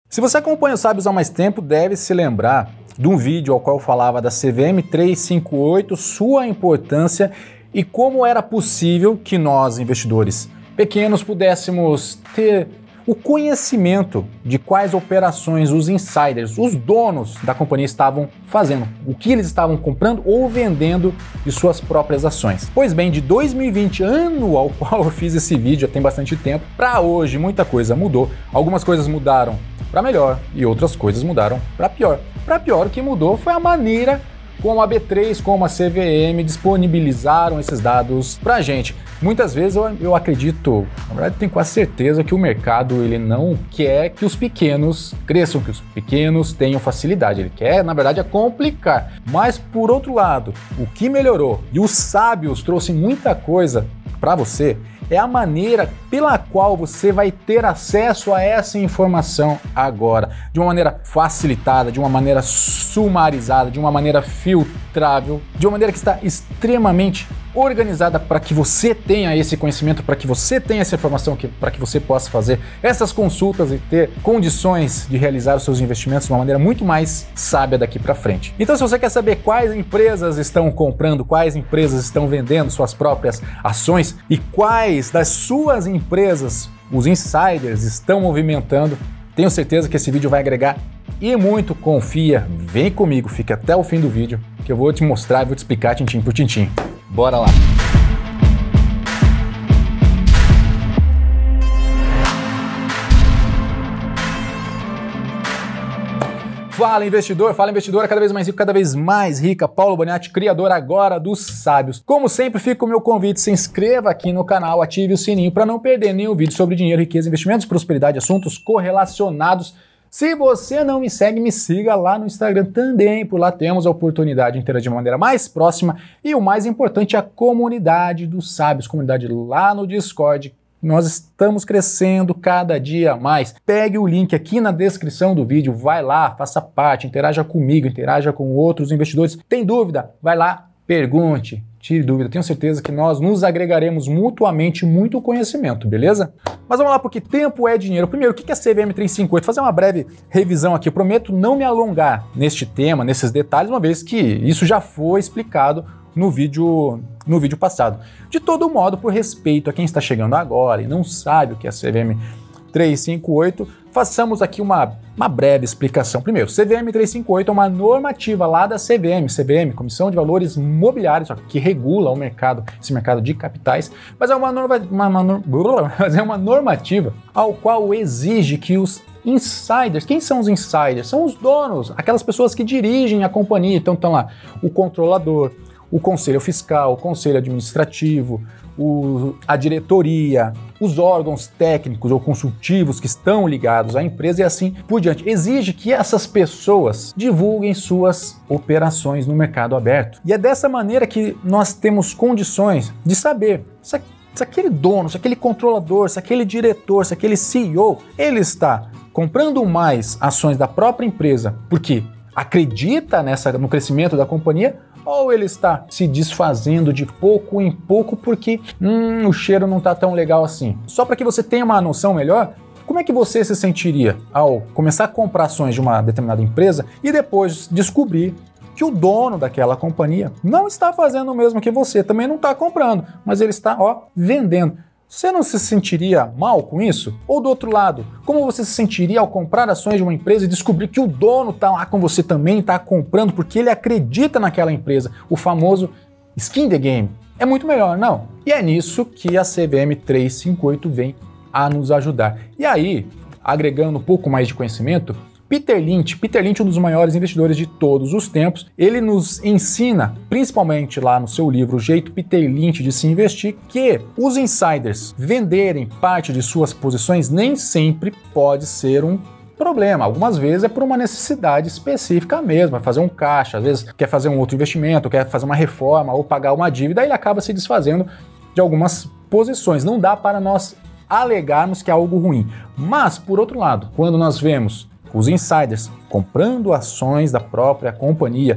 Se você acompanha os Sábios há mais tempo, deve se lembrar de um vídeo ao qual eu falava da CVM 358, sua importância e como era possível que nós, investidores pequenos, pudéssemos ter o conhecimento de quais operações os insiders, os donos da companhia estavam fazendo, o que eles estavam comprando ou vendendo de suas próprias ações. Pois bem, de 2020, ano ao qual eu fiz esse vídeo, já tem bastante tempo, para hoje muita coisa mudou. Algumas coisas mudaram para melhor e outras coisas mudaram para pior. Para pior, o que mudou foi a maneira como a B3, como a CVM disponibilizaram esses dados para a gente. Muitas vezes eu acredito, na verdade tenho quase certeza que o mercado ele não quer que os pequenos cresçam, que os pequenos tenham facilidade. Ele quer, na verdade, é complicar. Mas, por outro lado, o que melhorou e os sábios trouxe muita coisa para você é a maneira pela qual você vai ter acesso a essa informação agora, de uma maneira facilitada, de uma maneira sumarizada, de uma maneira filtrável, de uma maneira que está extremamente organizada para que você tenha esse conhecimento, para que você tenha essa informação, para que você possa fazer essas consultas e ter condições de realizar os seus investimentos de uma maneira muito mais sábia daqui para frente. Então, se você quer saber quais empresas estão comprando, quais empresas estão vendendo suas próprias ações e quais das suas empresas os insiders estão movimentando, tenho certeza que esse vídeo vai agregar e muito. Confia, vem comigo, fica até o fim do vídeo que eu vou te mostrar e vou te explicar tintim por tintim. Bora lá! Fala investidor, fala investidora, cada vez mais rico, cada vez mais rica. Paulo Boniati, criador agora dos Sábios. Como sempre, fica o meu convite, se inscreva aqui no canal, ative o sininho para não perder nenhum vídeo sobre dinheiro, riqueza, investimentos, prosperidade, assuntos correlacionados. Se você não me segue, me siga lá no Instagram também, por lá temos a oportunidade de interagir de uma maneira mais próxima e o mais importante, a comunidade dos sábios, comunidade lá no Discord. Nós estamos crescendo cada dia mais. Pegue o link aqui na descrição do vídeo, vai lá, faça parte, interaja comigo, interaja com outros investidores. Tem dúvida? Vai lá, pergunte, tire dúvida. Tenho certeza que nós nos agregaremos mutuamente muito conhecimento, beleza? Mas vamos lá, porque tempo é dinheiro. Primeiro, o que é a CVM 358? Fazer uma breve revisão aqui. Eu prometo não me alongar neste tema, nesses detalhes, uma vez que isso já foi explicado no vídeo passado. De todo modo, por respeito a quem está chegando agora e não sabe o que é a CVM 358, façamos aqui uma breve explicação. Primeiro, CVM 358 é uma normativa lá da CVM, Comissão de Valores Mobiliários, que regula o mercado, esse mercado de capitais, mas é uma normativa ao qual exige que os insiders, quem são os insiders? São os donos, aquelas pessoas que dirigem a companhia. Então estão lá o controlador, o conselho fiscal, o conselho administrativo, a diretoria, os órgãos técnicos ou consultivos que estão ligados à empresa e assim por diante. Exige que essas pessoas divulguem suas operações no mercado aberto. E é dessa maneira que nós temos condições de saber se aquele dono, se aquele controlador, se aquele diretor, se aquele CEO, ele está comprando mais ações da própria empresa porque acredita no crescimento da companhia, ou ele está se desfazendo de pouco em pouco porque o cheiro não está tão legal assim. Só para que você tenha uma noção melhor, como é que você se sentiria ao começar a comprar ações de uma determinada empresa e depois descobrir que o dono daquela companhia não está fazendo o mesmo que você, também não está comprando, mas ele está, vendendo. Você não se sentiria mal com isso? Ou do outro lado, como você se sentiria ao comprar ações de uma empresa e descobrir que o dono está lá com você também, está comprando porque ele acredita naquela empresa, o famoso skin the game? É muito melhor, não? E é nisso que a CVM 358 vem a nos ajudar. E aí, agregando um pouco mais de conhecimento, Peter Lynch, um dos maiores investidores de todos os tempos, ele nos ensina, principalmente lá no seu livro O Jeito Peter Lynch de se Investir, que os insiders venderem parte de suas posições nem sempre pode ser um problema. Algumas vezes é por uma necessidade específica mesmo, é fazer um caixa, às vezes quer fazer um outro investimento, quer fazer uma reforma ou pagar uma dívida, aí ele acaba se desfazendo de algumas posições. Não dá para nós alegarmos que é algo ruim. Mas, por outro lado, quando nós vemos os insiders comprando ações da própria companhia,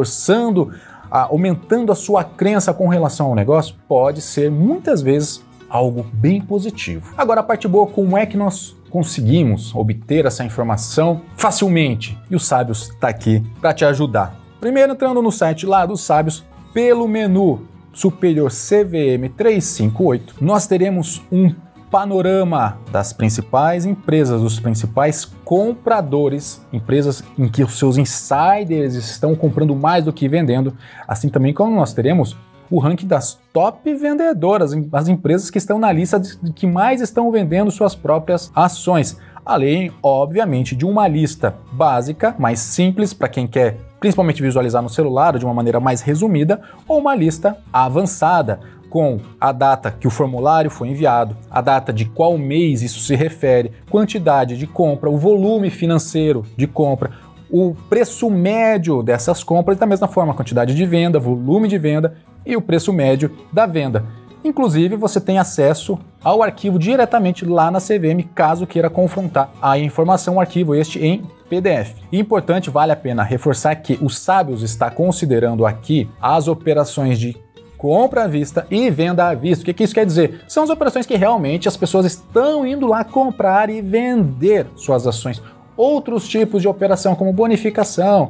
aumentando a sua crença com relação ao negócio, pode ser muitas vezes algo bem positivo. Agora, a parte boa, como é que nós conseguimos obter essa informação facilmente? E o Sábios está aqui para te ajudar. Primeiro, entrando no site lá dos Sábios, pelo menu superior CVM 358, nós teremos um panorama das principais empresas, dos principais compradores, empresas em que os seus insiders estão comprando mais do que vendendo, assim também como nós teremos o ranking das top vendedoras, as empresas que estão na lista de que mais estão vendendo suas próprias ações, além, obviamente, de uma lista básica, mais simples para quem quer principalmente visualizar no celular de uma maneira mais resumida, ou uma lista avançada, com a data que o formulário foi enviado, a data de qual mês isso se refere, quantidade de compra, o volume financeiro de compra, o preço médio dessas compras e da mesma forma a quantidade de venda, volume de venda e o preço médio da venda. Inclusive, você tem acesso ao arquivo diretamente lá na CVM, caso queira confrontar a informação, o arquivo este em PDF. E importante, vale a pena reforçar que o Sábios está considerando aqui as operações de compra à vista e venda à vista. O que isso quer dizer? São as operações que realmente as pessoas estão indo lá comprar e vender suas ações. Outros tipos de operação, como bonificação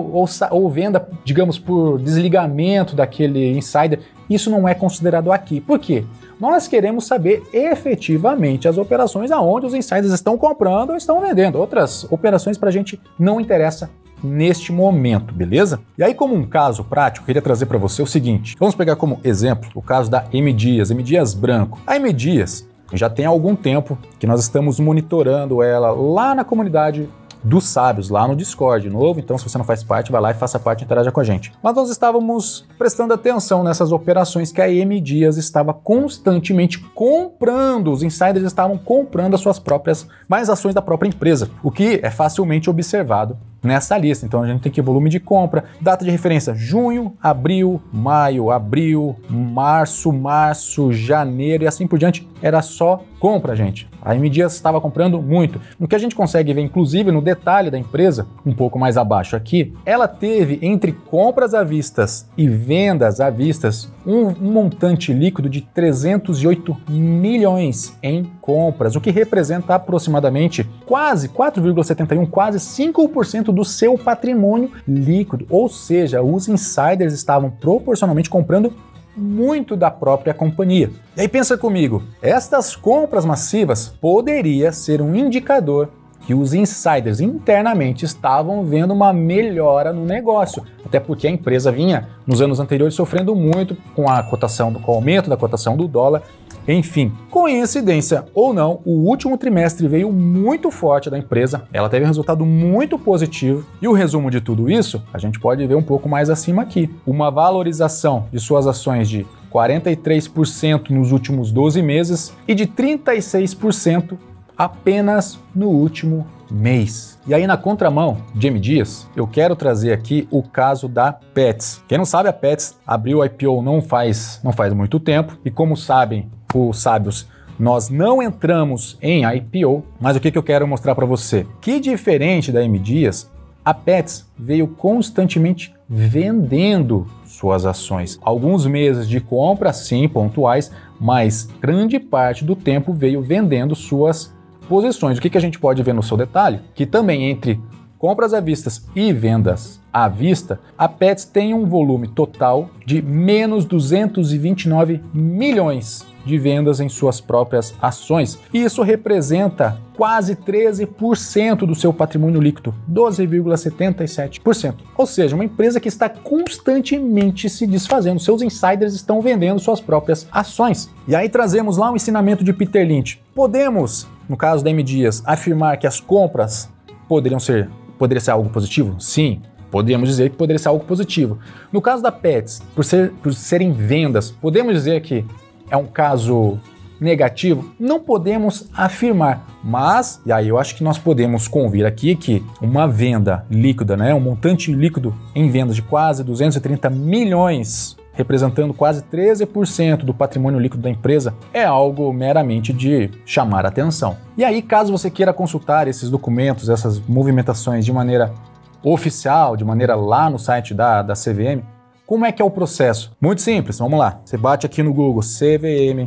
ou venda, digamos, por desligamento daquele insider, isso não é considerado aqui. Por quê? Nós queremos saber efetivamente as operações aonde os insiders estão comprando ou estão vendendo. Outras operações para a gente não interessa neste momento, beleza? E aí, como um caso prático, eu queria trazer para você o seguinte. Vamos pegar como exemplo o caso da M Dias Branco. A M Dias já tem algum tempo que nós estamos monitorando ela lá na comunidade dos Sábios, lá no Discord novo, então se você não faz parte, vai lá e faça parte e interaja com a gente. Mas nós estávamos prestando atenção nessas operações que a M Dias estava constantemente comprando, os insiders estavam comprando as suas próprias, mais ações da própria empresa, o que é facilmente observado nessa lista. Então a gente tem aqui volume de compra, data de referência junho, abril, maio, abril, março, janeiro e assim por diante. Era só compra, gente. A M Dias estava comprando muito. O que a gente consegue ver, inclusive, no detalhe da empresa, um pouco mais abaixo aqui, ela teve entre compras à vista e vendas à vista um montante líquido de 308 milhões em compras, o que representa aproximadamente quase 4,71, quase 5% do seu patrimônio líquido. Ou seja, os insiders estavam proporcionalmente comprando muito da própria companhia. E aí pensa comigo, estas compras massivas poderia ser um indicador que os insiders internamente estavam vendo uma melhora no negócio, até porque a empresa vinha nos anos anteriores sofrendo muito com a cotação, com o aumento da cotação do dólar. Enfim, coincidência ou não, o último trimestre veio muito forte da empresa, ela teve um resultado muito positivo e o resumo de tudo isso a gente pode ver um pouco mais acima aqui. Uma valorização de suas ações de 43% nos últimos 12 meses e de 36% apenas no último mês. E aí, na contramão de M Dias, eu quero trazer aqui o caso da Petz. Quem não sabe, a Petz abriu o IPO não faz muito tempo e, como sabem os Sábios, nós não entramos em IPO, mas o que eu quero mostrar para você? Que diferente da M Dias, a Petz veio constantemente vendendo suas ações. Alguns meses de compra, sim, pontuais, mas grande parte do tempo veio vendendo suas posições. O que a gente pode ver no seu detalhe? Que também entre compras à vista e vendas à vista, a Petz tem um volume total de menos 229 milhões de vendas em suas próprias ações. E isso representa quase 13% do seu patrimônio líquido, 12,77%. Ou seja, uma empresa que está constantemente se desfazendo, seus insiders estão vendendo suas próprias ações. E aí trazemos lá um ensinamento de Peter Lynch. Podemos, no caso da M Dias, afirmar que as compras poderia ser algo positivo? Sim, podemos dizer que poderia ser algo positivo. No caso da Petz, por serem vendas, podemos dizer que é um caso negativo? Não podemos afirmar, mas, e aí eu acho que nós podemos convir aqui que uma venda líquida, né, um montante líquido em vendas de quase 230 milhões, representando quase 13% do patrimônio líquido da empresa, é algo meramente de chamar a atenção. E aí, caso você queira consultar esses documentos, essas movimentações de maneira oficial, de maneira lá no site da CVM, como é que é o processo? Muito simples, vamos lá. Você bate aqui no Google CVM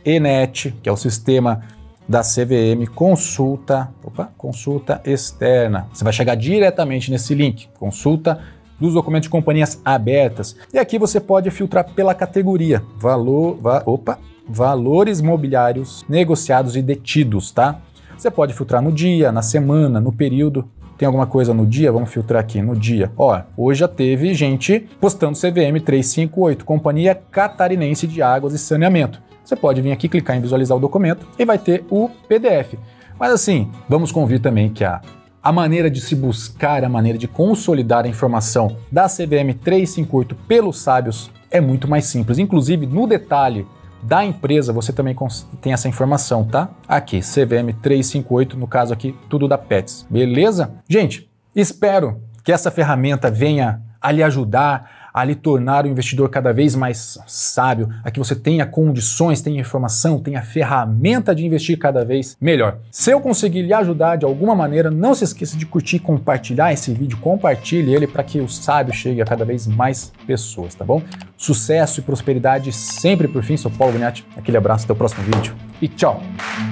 ENET, que é o sistema da CVM, consulta externa. Você vai chegar diretamente nesse link, consulta dos documentos de companhias abertas. E aqui você pode filtrar pela categoria, valores mobiliários negociados e detidos, tá? Você pode filtrar no dia, na semana, no período. Tem alguma coisa no dia? Vamos filtrar aqui no dia. Ó, hoje já teve gente postando CVM 358, Companhia Catarinense de Águas e Saneamento. Você pode vir aqui, clicar em visualizar o documento e vai ter o PDF. Mas assim, vamos convir também que a maneira de se buscar, a maneira de consolidar a informação da CVM 358 pelos sábios é muito mais simples. Inclusive, no detalhe da empresa, você também tem essa informação, tá? Aqui, CVM 358, no caso aqui, tudo da Petz. Beleza? Gente, espero que essa ferramenta venha a lhe ajudar, a lhe tornar o investidor cada vez mais sábio, a que você tenha condições, tenha informação, tenha ferramenta de investir cada vez melhor. Se eu conseguir lhe ajudar de alguma maneira, não se esqueça de curtir e compartilhar esse vídeo, compartilhe ele para que o sábio chegue a cada vez mais pessoas, tá bom? Sucesso e prosperidade sempre por fim. Sou Paulo Vignati, aquele abraço, até o próximo vídeo e tchau!